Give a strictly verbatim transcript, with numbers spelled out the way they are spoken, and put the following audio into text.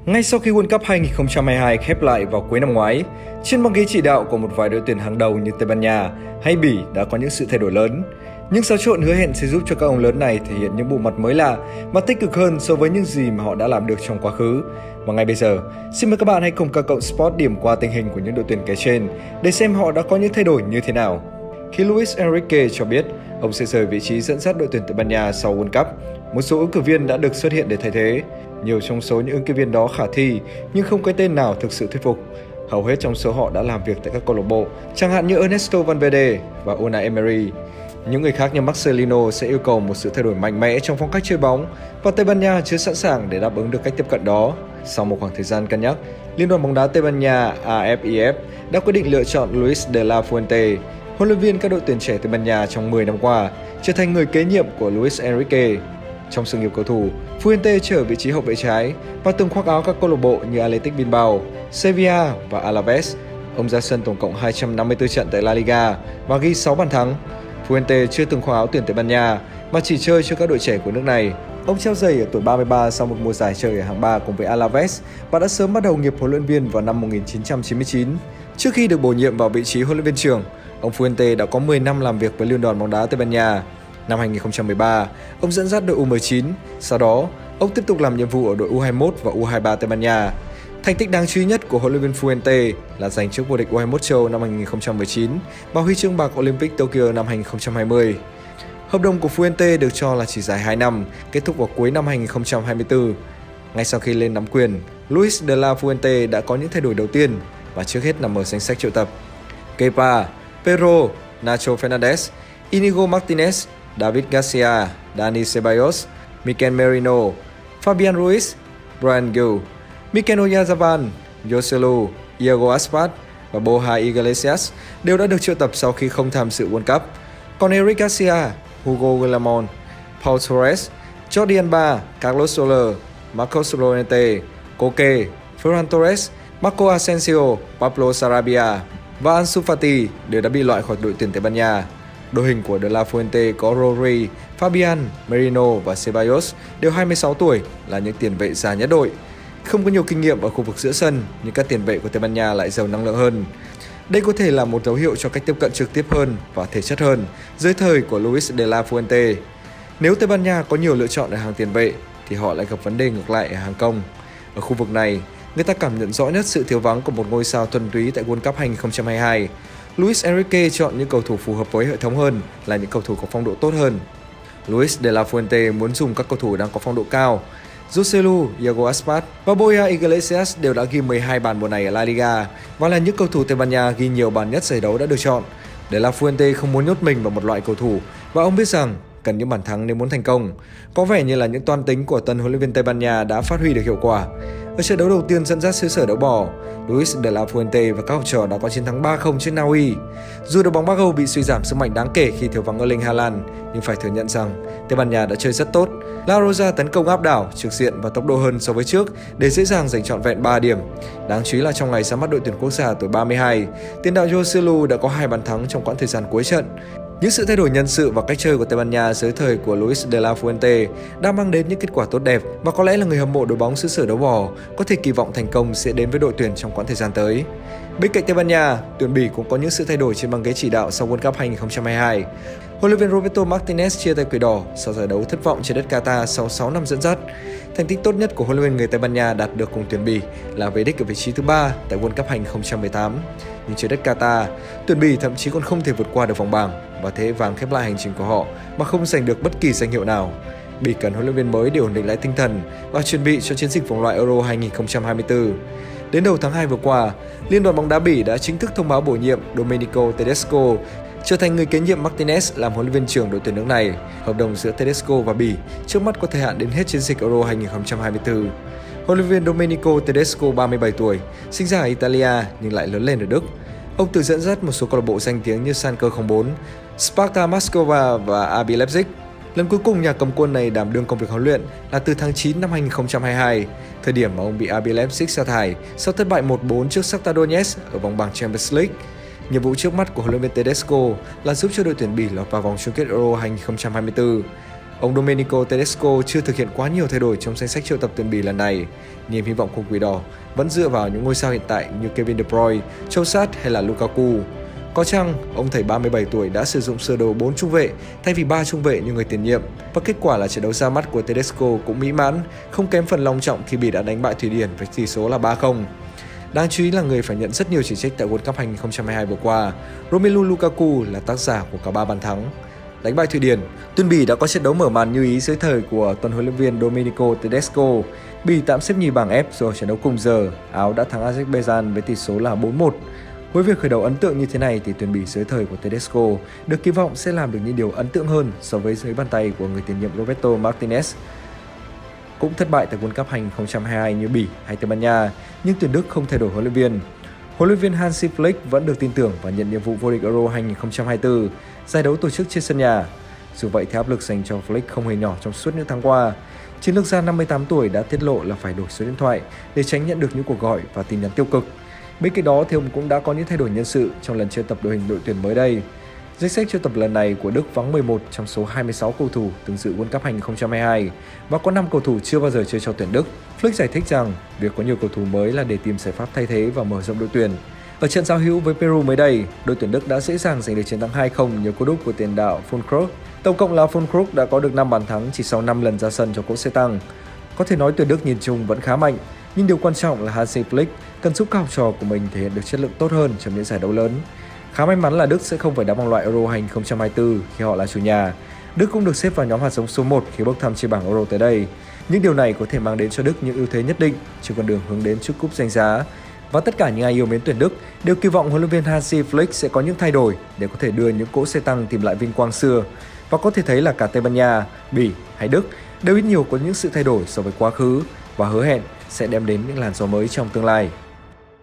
Ngay sau khi World Cup hai không hai hai khép lại vào cuối năm ngoái, trên băng ghế chỉ đạo của một vài đội tuyển hàng đầu như Tây Ban Nha hay Bỉ đã có những sự thay đổi lớn. Những xáo trộn hứa hẹn sẽ giúp cho các ông lớn này thể hiện những bộ mặt mới lạ và tích cực hơn so với những gì mà họ đã làm được trong quá khứ. Và ngay bây giờ, xin mời các bạn hãy cùng K Cộng Sport điểm qua tình hình của những đội tuyển kể trên để xem họ đã có những thay đổi như thế nào. Khi Luis Enrique cho biết ông sẽ rời vị trí dẫn dắt đội tuyển Tây Ban Nha sau World Cup, một số ứng cử viên đã được xuất hiện để thay thế. Nhiều trong số những ứng cử viên đó khả thi nhưng không có tên nào thực sự thuyết phục. Hầu hết trong số họ đã làm việc tại các câu lạc bộ, chẳng hạn như Ernesto Valverde và Unai Emery. Những người khác như Marcelino sẽ yêu cầu một sự thay đổi mạnh mẽ trong phong cách chơi bóng và Tây Ban Nha chưa sẵn sàng để đáp ứng được cách tiếp cận đó. Sau một khoảng thời gian cân nhắc, Liên đoàn bóng đá Tây Ban Nha A F I F đã quyết định lựa chọn Luis de la Fuente, huấn luyện viên các đội tuyển trẻ Tây Ban Nha trong mười năm qua, trở thành người kế nhiệm của Luis Enrique. Trong sự nghiệp cầu thủ, Fuente trở vị trí hậu vệ trái và từng khoác áo các câu lạc bộ như Athletic Bilbao, Sevilla và Alaves. Ông ra sân tổng cộng hai trăm năm mươi tư trận tại La Liga và ghi sáu bàn thắng. Fuente chưa từng khoác áo tuyển Tây Ban Nha mà chỉ chơi cho các đội trẻ của nước này. Ông treo giày ở tuổi ba mươi ba sau một mùa giải chơi ở hạng ba cùng với Alaves và đã sớm bắt đầu nghiệp huấn luyện viên vào năm một nghìn chín trăm chín mươi chín. Trước khi được bổ nhiệm vào vị trí huấn luyện viên trưởng, ông Fuente đã có mười năm làm việc với Liên đoàn bóng đá Tây Ban Nha. Năm hai không một ba, ông dẫn dắt đội U mười chín, sau đó ông tiếp tục làm nhiệm vụ ở đội U hai mươi mốt và U hai mươi ba Tây Ban Nha. Thành tích đáng chú ý nhất của huấn luyện viên Fuente là giành chức vô địch U hai mươi mốt châu năm hai không một chín và huy chương bạc Olympic Tokyo năm hai không hai không. Hợp đồng của Fuente được cho là chỉ dài hai năm, kết thúc vào cuối năm hai không hai tư. Ngay sau khi lên nắm quyền, Luis de la Fuente đã có những thay đổi đầu tiên và trước hết nằm ở danh sách triệu tập. Kepa, Pedro, Nacho Fernandez, Inigo Martinez, David Garcia, Dani Ceballos, Mikel Merino, Fabian Ruiz, Bryan Gil, Mikel Oyarzabal, Joselu, Iago Aspas và Borja Iglesias đều đã được triệu tập sau khi không tham dự World Cup. Còn Eric Garcia, Hugo Guillamon, Paul Torres, Jordi Alba, Carlos Soler, Marcos Llorente, Koke, Ferran Torres, Marco Asensio, Pablo Sarabia và Ansu Fati đều đã bị loại khỏi đội tuyển Tây Ban Nha. Đội hình của De La Fuente có Rodri, Fabian, Merino và Ceballos đều hai mươi sáu tuổi, là những tiền vệ già nhất đội. Không có nhiều kinh nghiệm ở khu vực giữa sân, nhưng các tiền vệ của Tây Ban Nha lại giàu năng lượng hơn. Đây có thể là một dấu hiệu cho cách tiếp cận trực tiếp hơn và thể chất hơn dưới thời của Luis de la Fuente. Nếu Tây Ban Nha có nhiều lựa chọn ở hàng tiền vệ, thì họ lại gặp vấn đề ngược lại ở hàng công. Ở khu vực này, người ta cảm nhận rõ nhất sự thiếu vắng của một ngôi sao thuần túy tại World Cup hai không hai hai. Luis Enrique chọn những cầu thủ phù hợp với hệ thống hơn, là những cầu thủ có phong độ tốt hơn. Luis de la Fuente muốn dùng các cầu thủ đang có phong độ cao. Joselu, Iago Aspas và Borja Iglesias đều đã ghi mười hai bàn mùa này ở La Liga và là những cầu thủ Tây Ban Nha ghi nhiều bàn nhất giải đấu đã được chọn. De la Fuente không muốn nhốt mình vào một loại cầu thủ và ông biết rằng cần những bàn thắng nếu muốn thành công. Có vẻ như là những toan tính của tân huấn luyện viên Tây Ban Nha đã phát huy được hiệu quả. Ở trận đấu đầu tiên dẫn dắt xứ sở đấu bò, Luis de la Fuente và các học trò đã có chiến thắng ba không trước Na Uy. Dù đội bóng Bắc Âu bị suy giảm sức mạnh đáng kể khi thiếu vắng Erling Haaland, nhưng phải thừa nhận rằng Tây Ban Nha đã chơi rất tốt. La Roja tấn công áp đảo, trực diện và tốc độ hơn so với trước để dễ dàng giành trọn vẹn ba điểm. Đáng chú ý là trong ngày ra mắt đội tuyển quốc gia tuổi ba mươi hai, tiền đạo Joselu đã có hai bàn thắng trong quãng thời gian cuối trận. Những sự thay đổi nhân sự và cách chơi của Tây Ban Nha dưới thời của Luis de la Fuente đã mang đến những kết quả tốt đẹp và có lẽ là người hâm mộ đội bóng xứ sở đấu bò có thể kỳ vọng thành công sẽ đến với đội tuyển trong quãng thời gian tới. Bên cạnh Tây Ban Nha, tuyển Bỉ cũng có những sự thay đổi trên băng ghế chỉ đạo sau World Cup hai không hai hai. Huấn luyện viên Roberto Martinez chia tay Quỷ Đỏ sau giải đấu thất vọng trên đất Qatar sau sáu năm dẫn dắt. Thành tích tốt nhất của huấn luyện viên người Tây Ban Nha đạt được cùng tuyển Bỉ là về đích ở vị trí thứ ba tại World Cup hai không một tám. Nhưng trên đất Qatar, tuyển Bỉ thậm chí còn không thể vượt qua được vòng bảng và thế vàng khép lại hành trình của họ mà không giành được bất kỳ danh hiệu nào. Bỉ cần huấn luyện viên mới để ổn định lại tinh thần và chuẩn bị cho chiến dịch vòng loại Euro hai không hai tư. Đến đầu tháng hai vừa qua, Liên đoàn bóng đá Bỉ đã chính thức thông báo bổ nhiệm Domenico Tedesco trở thành người kế nhiệm Martinez làm huấn luyện viên trưởng đội tuyển nước này. Hợp đồng giữa Tedesco và Bỉ trước mắt có thời hạn đến hết chiến dịch Euro hai không hai tư. Huấn luyện viên Domenico Tedesco ba mươi bảy tuổi, sinh ra ở Italia nhưng lại lớn lên ở Đức. Ông từng dẫn dắt một số câu lạc bộ danh tiếng như Schalke không bốn, Sparta Moscow và a bê Leipzig. Lần cuối cùng nhà cầm quân này đảm đương công việc huấn luyện là từ tháng chín năm hai không hai hai, thời điểm mà ông bị a bê Leipzig sa thải sau thất bại một bốn trước Shakhtar Donetsk ở vòng bảng Champions League. Nhiệm vụ trước mắt của huấn luyện viên Tedesco là giúp cho đội tuyển Bỉ lọt vào vòng chung kết Euro hai không hai tư. Ông Domenico Tedesco chưa thực hiện quá nhiều thay đổi trong danh sách triệu tập tuyển Bỉ lần này. Niềm hy vọng của Quỷ Đỏ vẫn dựa vào những ngôi sao hiện tại như Kevin De Bruyne, Châu Sát hay là Lukaku. Có chăng, ông thầy ba mươi bảy tuổi đã sử dụng sơ đồ bốn trung vệ thay vì ba trung vệ như người tiền nhiệm, và kết quả là trận đấu ra mắt của Tedesco cũng mỹ mãn, không kém phần long trọng khi Bỉ đã đánh bại Thụy Điển với tỷ số là ba không. Đáng chú ý là người phải nhận rất nhiều chỉ trích tại World Cup hai không hai hai vừa qua, Romelu Lukaku là tác giả của cả ba bàn thắng. Đánh bại Thụy Điển, tuyển Bỉ đã có trận đấu mở màn như ý dưới thời của tuần huấn luyện viên Domenico Tedesco. Bỉ tạm xếp nhì bảng F rồi trận đấu cùng giờ, Áo đã thắng Azerbaijan với tỷ số là bốn một. Với việc khởi đầu ấn tượng như thế này thì tuyển Bỉ dưới thời của Tedesco được kỳ vọng sẽ làm được những điều ấn tượng hơn so với dưới bàn tay của người tiền nhiệm Roberto Martinez. Cũng thất bại tại World Cup hai không hai hai như Bỉ hay Tây Ban Nha, nhưng tuyển Đức không thay đổi huấn luyện viên. Huấn luyện viên Hansi Flick vẫn được tin tưởng và nhận nhiệm vụ vô địch Euro hai không hai tư, giải đấu tổ chức trên sân nhà. Dù vậy thì áp lực dành cho Flick không hề nhỏ trong suốt những tháng qua. Chiến lược gia năm mươi tám tuổi đã tiết lộ là phải đổi số điện thoại để tránh nhận được những cuộc gọi và tin nhắn tiêu cực. Bên cạnh đó thì ông cũng đã có những thay đổi nhân sự trong lần triệu tập đội hình đội tuyển mới đây. Danh sách triệu tập lần này của Đức vắng mười một trong số hai mươi sáu cầu thủ từng dự World Cup hai không hai hai và có năm cầu thủ chưa bao giờ chơi cho tuyển Đức. Flick giải thích rằng việc có nhiều cầu thủ mới là để tìm giải pháp thay thế và mở rộng đội tuyển. Ở trận giao hữu với Peru mới đây, đội tuyển Đức đã dễ dàng giành được chiến thắng hai không nhờ cú đúp của tiền đạo Füllkrug. Tổng cộng là Füllkrug đã có được năm bàn thắng chỉ sau năm lần ra sân cho cỗ xe tăng. Có thể nói tuyển Đức nhìn chung vẫn khá mạnh, nhưng điều quan trọng là Hansi Flick cần giúp các học trò của mình thể hiện được chất lượng tốt hơn trong những giải đấu lớn. Khá may mắn là Đức sẽ không phải đá vòng loại Euro hai không hai tư khi họ là chủ nhà. Đức cũng được xếp vào nhóm hạt giống số một khi bốc thăm trên bảng Euro tới đây. Những điều này có thể mang đến cho Đức những ưu thế nhất định trên con đường hướng đến chiếc cúp danh giá. Và tất cả những ai yêu mến tuyển Đức đều kỳ vọng huấn luyện viên Hansi Flick sẽ có những thay đổi để có thể đưa những cỗ xe tăng tìm lại vinh quang xưa. Và có thể thấy là cả Tây Ban Nha, Bỉ hay Đức đều ít nhiều có những sự thay đổi so với quá khứ và hứa hẹn sẽ đem đến những làn gió mới trong tương lai.